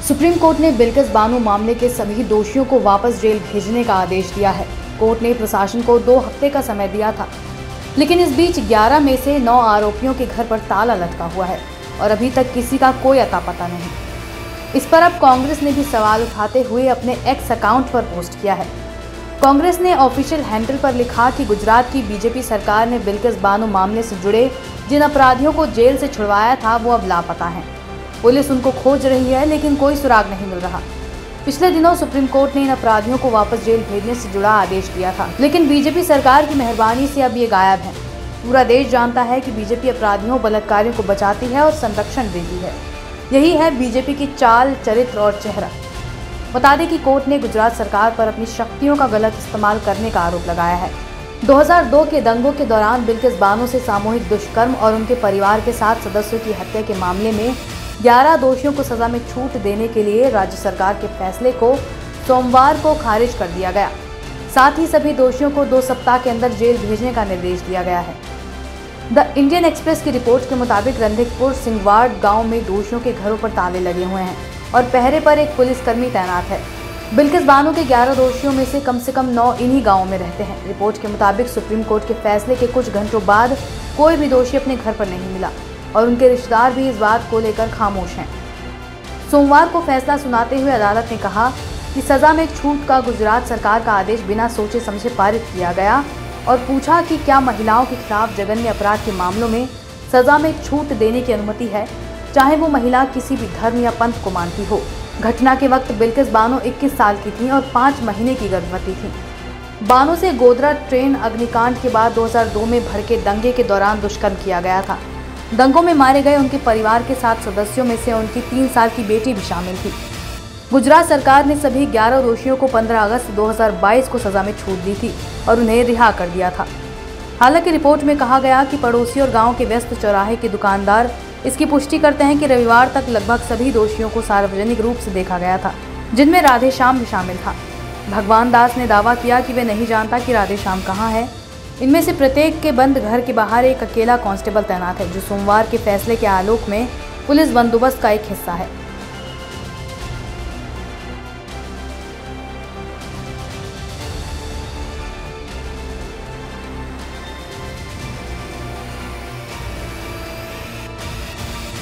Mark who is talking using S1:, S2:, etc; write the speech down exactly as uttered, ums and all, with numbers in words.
S1: Supreme court ने बिल्किस बानो मामले के सभी दोषियों को वापस जेल भेजने का आदेश दिया है। कोर्ट ने प्रशासन को दो हफ्ते का समय दिया था, लेकिन इस बीच ग्यारह में से नौ आरोपियों के घर पर ताला लटका हुआ है और अभी तक किसी का कोई अता पता नहीं। इस पर अब कांग्रेस ने भी सवाल उठाते हुए अपने एक्स अकाउंट पर पोस्ट किया है। कांग्रेस ने ऑफिशियल हैंडल पर लिखा कि गुजरात की बीजेपी सरकार ने बिल्किस बानो मामले से जुड़े जिन अपराधियों को जेल से छुड़वाया था वो अब लापता हैं। पुलिस उनको खोज रही है, लेकिन कोई सुराग नहीं मिल रहा। पिछले दिनों सुप्रीम कोर्ट ने इन अपराधियों को वापस जेल भेजने से जुड़ा आदेश दिया था, लेकिन बीजेपी सरकार की मेहरबानी से अब ये गायब है। पूरा देश जानता है कि बीजेपी अपराधियों बलात्कारियों को बचाती है और संरक्षण देती है। यही है बीजेपी की चाल, चरित्र और चेहरा। बता दें कि कोर्ट ने गुजरात सरकार पर अपनी शक्तियों का गलत इस्तेमाल करने का आरोप लगाया है। दो हज़ार दो के दंगों के दौरान बिल्किस बानो से सामूहिक दुष्कर्म और उनके परिवार के सात सदस्यों की हत्या के मामले में ग्यारह दोषियों को सजा में छूट देने के लिए राज्य सरकार के फैसले को सोमवार को खारिज कर दिया गया। साथ ही सभी दोषियों को दो सप्ताह के अंदर जेल भेजने का निर्देश दिया गया है। द इंडियन एक्सप्रेस की रिपोर्ट के मुताबिक रणधीकपुर सिंगवाड़ गांव में दोषियों के घरों पर ताले लगे हुए हैं और पहरे पर एक पुलिसकर्मी तैनात है। बिल्किस बानो के ग्यारह दोषियों में से कम से कम नौ इन्हीं गांवों में रहते हैं। रिपोर्ट के मुताबिक सुप्रीम कोर्ट के फैसले के कुछ घंटों बाद कोई भी दोषी अपने घर पर नहीं मिला और उनके रिश्तेदार भी इस बात को लेकर खामोश हैं। सोमवार को फैसला सुनाते हुए अदालत ने कहा कि सजा में छूट का गुजरात सरकार का आदेश बिना सोचे समझे पारित किया गया और पूछा कि क्या महिलाओं के खिलाफ जघन्य अपराध के मामलों में सजा में छूट देने की अनुमति है, चाहे वो महिला किसी भी धर्म या पंथ को मानती हो। घटना के वक्त बिल्किस बानो इक्कीस साल की थी और पाँच महीने की गर्भवती थी। बानो से गोधरा ट्रेन अग्निकांड के बाद दो हज़ार दो में भड़के दंगे के दौरान दुष्कर्म किया गया था। दंगों में मारे गए उनके परिवार के सात सदस्यों में से उनकी तीन साल की बेटी भी शामिल थी। गुजरात सरकार ने सभी ग्यारह दोषियों को पंद्रह अगस्त दो हज़ार बाईस को सजा में छूट दी थी और उन्हें रिहा कर दिया था। हालांकि रिपोर्ट में कहा गया कि पड़ोसी और गांव के व्यस्त चौराहे के दुकानदार इसकी पुष्टि करते हैं कि रविवार तक लगभग सभी दोषियों को सार्वजनिक रूप से देखा गया था, जिनमें राधे श्याम भी शामिल था। भगवान दास ने दावा किया कि वे नहीं जानता कि राधे श्याम कहाँ है। इनमें से प्रत्येक के बंद घर के बाहर एक अकेला कांस्टेबल तैनात है, जो सोमवार के फैसले के आलोक में पुलिस बंदोबस्त का एक हिस्सा है।